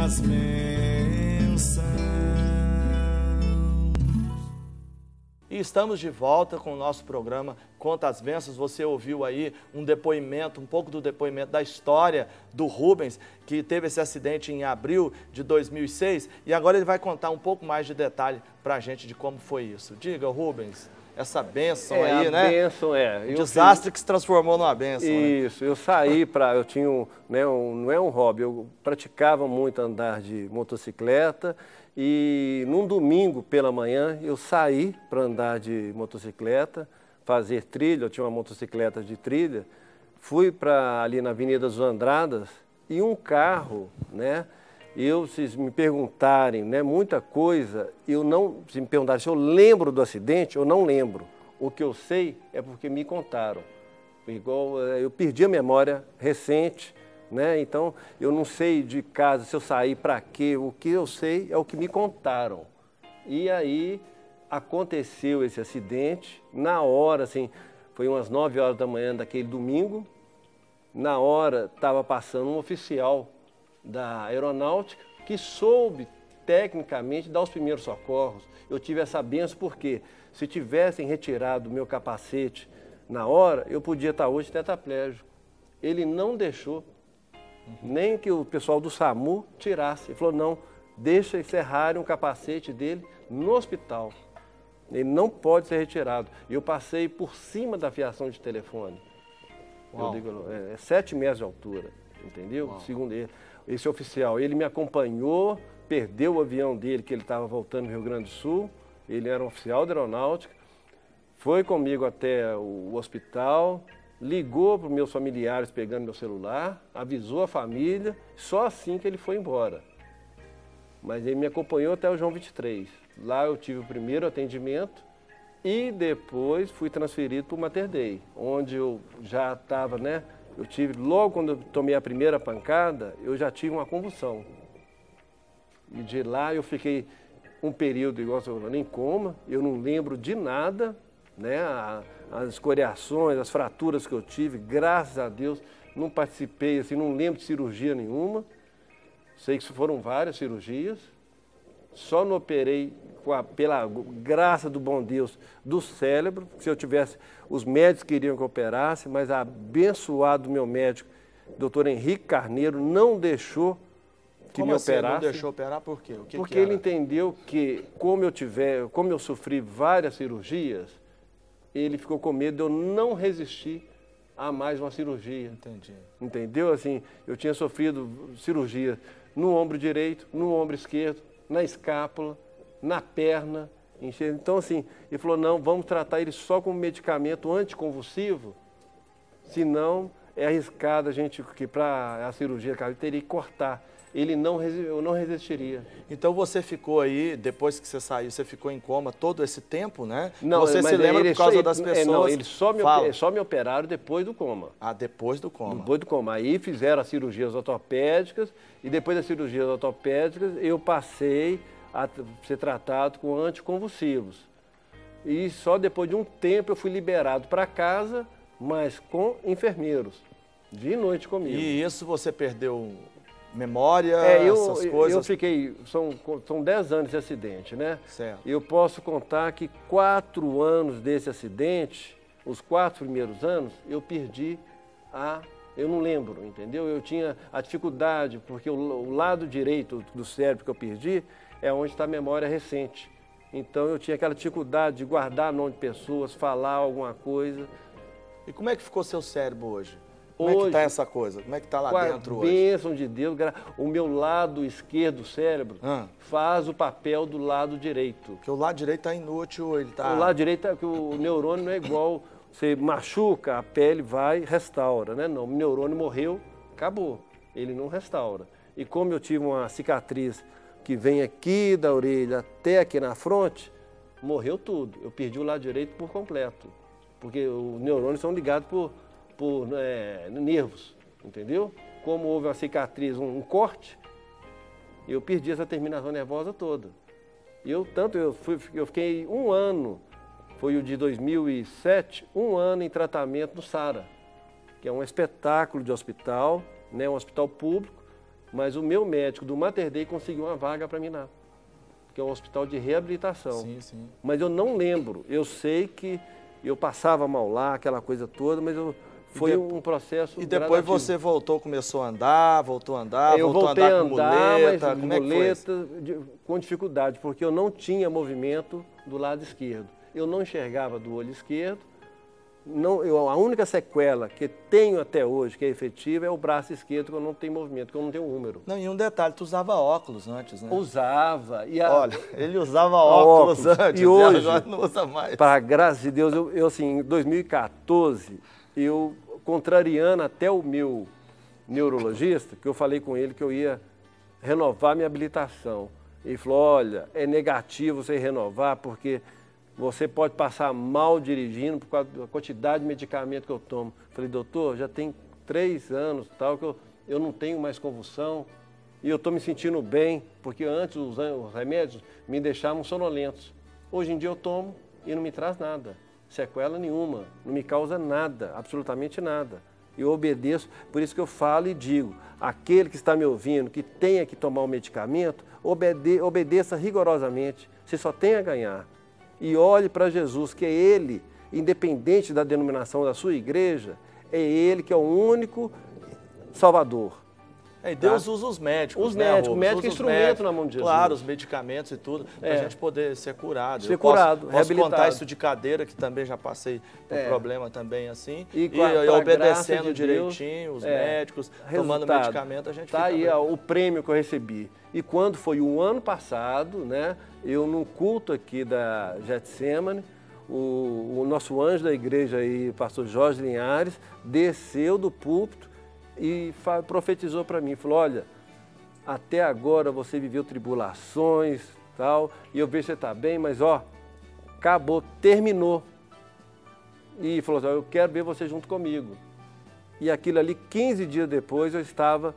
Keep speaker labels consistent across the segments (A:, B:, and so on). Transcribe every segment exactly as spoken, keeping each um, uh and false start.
A: as bênçãos.
B: E estamos de volta com o nosso programa Conta as Bênçãos. Você ouviu aí um depoimento, um pouco do depoimento da história do Rubens, que teve esse acidente em abril de dois mil e seis, e agora ele vai contar um pouco mais de detalhe para a gente de como foi isso. Diga, Rubens, essa bênção
C: é,
B: aí,
C: a
B: né?
C: Bênção, é.
B: Um desastre fiz... que se transformou numa bênção.
C: Isso,
B: né?
C: eu saí para, eu tinha um, né, um, não é um hobby, eu praticava muito andar de motocicleta. E num domingo pela manhã eu saí para andar de motocicleta, fazer trilha, eu tinha uma motocicleta de trilha, fui para ali na Avenida dos Andradas e um carro, né? Eu, se me perguntarem, né, muita coisa, eu não, se me perguntarem se eu lembro do acidente, eu não lembro. O que eu sei é porque me contaram. Igual eu perdi a memória recente. Né? Então, eu não sei de casa se eu saí para quê, o que eu sei é o que me contaram. E aí aconteceu esse acidente, na hora, assim, foi umas nove horas da manhã daquele domingo, na hora estava passando um oficial da aeronáutica que soube tecnicamente dar os primeiros socorros. Eu tive essa benção porque se tivessem retirado o meu capacete na hora, eu podia estar hoje tetraplégico. Ele não deixou. Nem que o pessoal do SAMU tirasse. Ele falou, não, deixa encerrarem o capacete dele no hospital. Ele não pode ser retirado. E eu passei por cima da fiação de telefone. Eu digo, é, é sete metros de altura, entendeu? Uau. Segundo ele. Esse oficial, ele me acompanhou, perdeu o avião dele, que ele estava voltando do Rio Grande do Sul. Ele era um oficial da aeronáutica. Foi comigo até o hospital. Ligou para os meus familiares pegando meu celular, avisou a família, só assim que ele foi embora. Mas ele me acompanhou até o João vinte e três. Lá eu tive o primeiro atendimento e depois fui transferido para o Mater Dei, onde eu já estava, né? Eu tive, logo quando eu tomei a primeira pancada, eu já tive uma convulsão. E de lá eu fiquei um período, igual você falou, em coma, eu não lembro de nada, né? A, as escoriações, as fraturas que eu tive, graças a Deus, não participei, assim, não lembro de cirurgia nenhuma. Sei que foram várias cirurgias. Só não operei, com a, pela graça do bom Deus, do cérebro. Se eu tivesse, os médicos queriam que eu operasse, mas abençoado meu médico, doutor Henrique Carneiro, não deixou que
B: como
C: me
B: assim,
C: operasse.
B: Não deixou operar por quê? O que
C: Porque
B: que era?
C: Ele entendeu que, como eu tiver, como eu sofri várias cirurgias, ele ficou com medo de eu não resistir a mais uma cirurgia.
B: Entendi.
C: Entendeu? Assim, eu tinha sofrido cirurgia no ombro direito, no ombro esquerdo, na escápula, na perna. Então, assim, ele falou, não, vamos tratar ele só com medicamento anticonvulsivo, senão é arriscado a gente, que para a cirurgia, cara, teria que cortar. Ele não, eu não resistiria.
B: Então você ficou aí, depois que você saiu, você ficou em coma todo esse tempo, né?
C: Não,
B: você
C: mas
B: se lembra
C: ele
B: por causa
C: só,
B: das pessoas?
C: É, não, eles só me,
B: Fala.
C: só me operaram depois do coma.
B: Ah, depois do coma.
C: Depois do coma. Aí fizeram as cirurgias ortopédicas e depois das cirurgias ortopédicas eu passei a ser tratado com anticonvulsivos. E só depois de um tempo eu fui liberado para casa, mas com enfermeiros, de noite comigo.
B: E isso você perdeu memória,
C: é, eu,
B: essas coisas?
C: Eu fiquei, são, são dez anos de acidente, né?
B: Certo.
C: Eu posso contar que quatro anos desse acidente, os quatro primeiros anos, eu perdi a... Eu não lembro, entendeu? Eu tinha a dificuldade, porque o, o lado direito do cérebro que eu perdi é onde está a memória recente. Então eu tinha aquela dificuldade de guardar nome de pessoas, falar alguma coisa.
B: E como é que ficou seu cérebro hoje? Como
C: Hoje,
B: é que está essa coisa? Como é que está lá dentro hoje?
C: Com a bênção de Deus, o meu lado esquerdo do cérebro ah. faz o papel do lado direito.
B: Porque o lado direito está inútil, ele está...
C: O lado direito é que o neurônio não é igual, você machuca, a pele vai e restaura, né? Não, o neurônio morreu, acabou, ele não restaura. E como eu tive uma cicatriz que vem aqui da orelha até aqui na fronte, morreu tudo. Eu perdi o lado direito por completo, porque os neurônios são ligados por... por é, nervos, entendeu? Como houve uma cicatriz, um, um corte, eu perdi essa terminação nervosa toda. E eu, tanto, eu, fui, eu fiquei um ano, foi o de dois mil e sete, um ano em tratamento no SARA, que é um espetáculo de hospital, né, um hospital público, mas o meu médico do Mater Dei conseguiu uma vaga para mim lá, que é um hospital de reabilitação.
B: Sim, sim.
C: Mas eu não lembro, eu sei que eu passava mal lá, aquela coisa toda, mas eu, foi
B: de...
C: um processo
B: E depois
C: gradativo.
B: você voltou, começou a andar, voltou a andar,
C: eu
B: voltou a andar,
C: a andar
B: com muleta,
C: mas
B: como é que foi isso?
C: muleta, de, com dificuldade, porque eu não tinha movimento do lado esquerdo. Eu não enxergava do olho esquerdo. Não, eu, a única sequela que tenho até hoje, que é efetiva, é o braço esquerdo, que eu não tenho movimento, que eu não tenho número.
B: Não, e um detalhe, tu usava óculos antes, né?
C: Usava. E a,
B: Olha, ele usava óculos,
C: óculos
B: antes
C: e hoje,
B: e agora não usa mais.
C: Para graças de Deus, eu, eu assim, em dois mil e quatorze, eu, contrariando até o meu neurologista, que eu falei com ele que eu ia renovar minha habilitação. Ele falou, olha, é negativo você renovar, porque você pode passar mal dirigindo por causa da quantidade de medicamento que eu tomo. Falei, doutor, já tem três anos tal, que eu, eu não tenho mais convulsão e eu estou me sentindo bem, porque antes os, os remédios me deixavam sonolentos. Hoje em dia eu tomo e não me traz nada, sequela nenhuma, não me causa nada, absolutamente nada. Eu obedeço, por isso que eu falo e digo, aquele que está me ouvindo, que tenha que tomar o medicamento, obede, obedeça rigorosamente, você só tem a ganhar. E olhe para Jesus, que é Ele, independente da denominação da sua igreja, é Ele que é o único Salvador.
B: É, e Deus tá? usa os médicos,
C: Os
B: né,
C: médicos, o
B: Rubens?
C: médico é instrumento
B: médicos,
C: na mão de Jesus.
B: Claro, os medicamentos e tudo, para a
C: É.
B: gente poder ser curado.
C: Ser
B: Eu posso,
C: curado,
B: posso
C: reabilitado.
B: contar isso de cadeira, que também já passei por
C: É.
B: problema também assim.
C: E
B: E,
C: com a-
B: e
C: pra
B: obedecendo
C: graça de Deus,
B: direitinho, os
C: é.
B: médicos, tomando
C: Resultado.
B: medicamento, a gente
C: Tá
B: fica
C: aí
B: bem.
C: ó, o prêmio que eu recebi. E quando foi o ano passado, né, eu num culto aqui da Getsemane, o, o nosso anjo da igreja aí, pastor Jorge Linhares, desceu do púlpito e fa- profetizou para mim, falou, olha, até agora você viveu tribulações, tal, e eu vejo que você está bem, mas ó, acabou, terminou. E falou assim, ó, eu quero ver você junto comigo. E aquilo ali, quinze dias depois, eu estava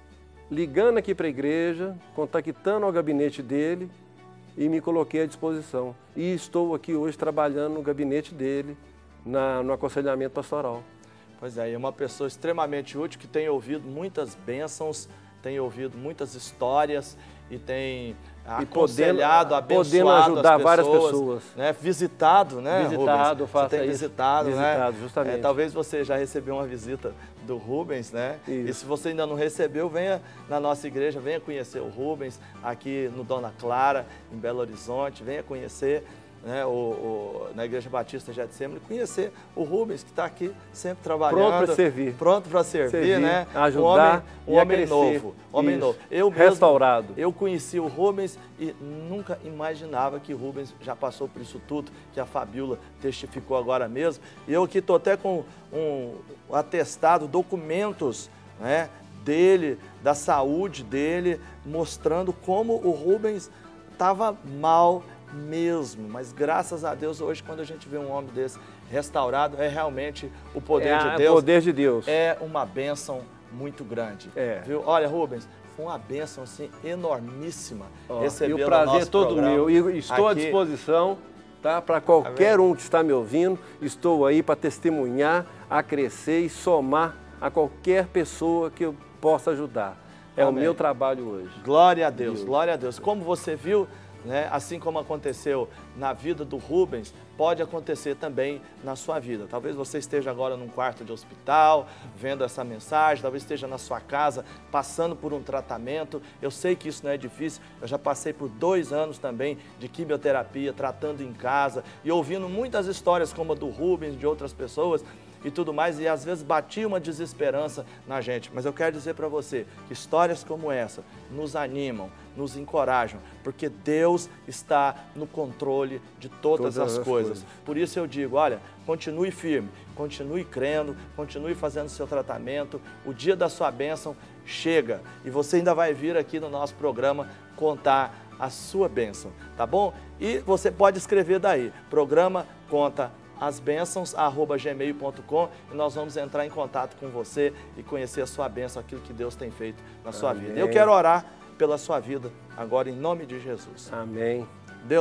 C: ligando aqui para a igreja, contactando ao gabinete dele e me coloquei à disposição. E estou aqui hoje trabalhando no gabinete dele, na, no aconselhamento pastoral.
B: Pois é, e é uma pessoa extremamente útil que tem ouvido muitas bênçãos, tem ouvido muitas histórias e tem
C: E
B: aconselhado,
C: podendo-
B: abençoado
C: podendo ajudar
B: as
C: várias
B: pessoas,
C: pessoas.
B: Né? Visitado, né,
C: Visitado,
B: Rubens?
C: faça
B: Você tem
C: isso.
B: visitado,
C: Visitado,
B: né?
C: justamente.
B: É, talvez você já recebeu uma visita do Rubens, né?
C: Isso.
B: E se você ainda não recebeu, venha na nossa igreja, venha conhecer o Rubens aqui no Dona Clara, em Belo Horizonte, venha conhecer. Né, o, o, na Igreja Batista Getsemane, conhecer o Rubens, que está aqui sempre trabalhando.
C: Pronto para servir.
B: Pronto para servir,
C: Servir,
B: né?
C: ajudar
B: um homem, um
C: e a
B: homem
C: crescer.
B: novo. Homem
C: Isso.
B: novo. Eu mesmo,
C: Restaurado.
B: Eu conheci o Rubens e nunca imaginava que o Rubens já passou por isso tudo, que a Fabiola testificou agora mesmo. E eu aqui estou até com um atestado, documentos, né, dele, da saúde dele, mostrando como o Rubens estava mal mesmo, mas graças a Deus hoje quando a gente vê um homem desse restaurado, é realmente o poder
C: é,
B: de
C: É
B: Deus.
C: o poder de Deus.
B: É uma bênção muito grande.
C: É.
B: Viu? Olha, Rubens, foi uma bênção assim enormíssima
C: Ó,
B: receber
C: e o prazer
B: no nosso
C: é todo
B: programa
C: meu. E estou à
B: aqui.
C: disposição, tá? Para qualquer um que está me ouvindo, estou aí para testemunhar, a crescer e somar a qualquer pessoa que eu possa ajudar. É
B: Amém.
C: o meu trabalho hoje.
B: Glória a Deus,
C: Deus.
B: glória a Deus. Como você viu, né, assim como aconteceu na vida do Rubens, pode acontecer também na sua vida. Talvez você esteja agora num quarto de hospital, vendo essa mensagem, talvez esteja na sua casa, passando por um tratamento. Eu sei que isso não é difícil, eu já passei por dois anos também de quimioterapia, tratando em casa e ouvindo muitas histórias como a do Rubens, de outras pessoas, e tudo mais, e às vezes batia uma desesperança na gente. Mas eu quero dizer para você que histórias como essa nos animam, nos encorajam, porque Deus está no controle de todas,
C: Todas
B: as,
C: as
B: coisas.
C: coisas.
B: Por isso eu digo, olha, continue firme, continue crendo, continue fazendo seu tratamento. O dia da sua bênção chega e você ainda vai vir aqui no nosso programa contar a sua bênção, tá bom? E você pode escrever daí, programa Conta as bênçãos, arroba gmail ponto com, e nós vamos entrar em contato com você e conhecer a sua bênção, aquilo que Deus tem feito na sua
C: Amém.
B: vida. Eu quero orar pela sua vida agora em nome de Jesus.
C: Amém.
B: Deus,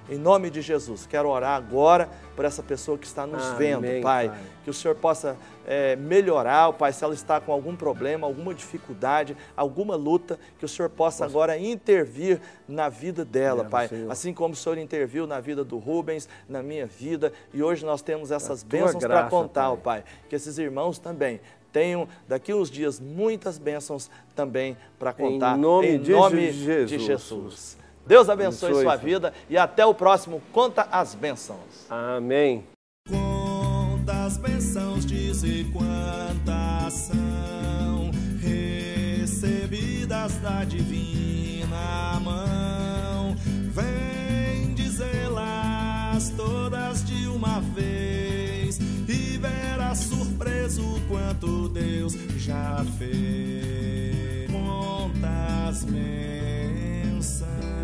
B: Em nome de Jesus, quero orar agora por essa pessoa que está nos
C: Amém,
B: vendo, Pai.
C: Pai.
B: Que o Senhor possa é, melhorar, Pai, se ela está com algum problema, alguma dificuldade, alguma luta, que o Senhor possa Nossa. agora intervir na vida dela, é, Pai. Senhor. Assim como o Senhor interviu na vida do Rubens, na minha vida, e hoje nós temos essas bênçãos para contar, Pai. Pai. Que esses irmãos também tenham daqui uns dias muitas bênçãos também para contar.
C: Em nome,
B: em
C: de,
B: nome
C: Jesus.
B: de Jesus. Deus abençoe, abençoe sua
C: Senhor.
B: vida e até o próximo Conta as Bênçãos.
C: Amém.
A: Conta as bênçãos, dize quantas são recebidas da divina mão. Vem dizê-las todas de uma vez e verás surpreso quanto Deus já fez. Conta as bênçãos.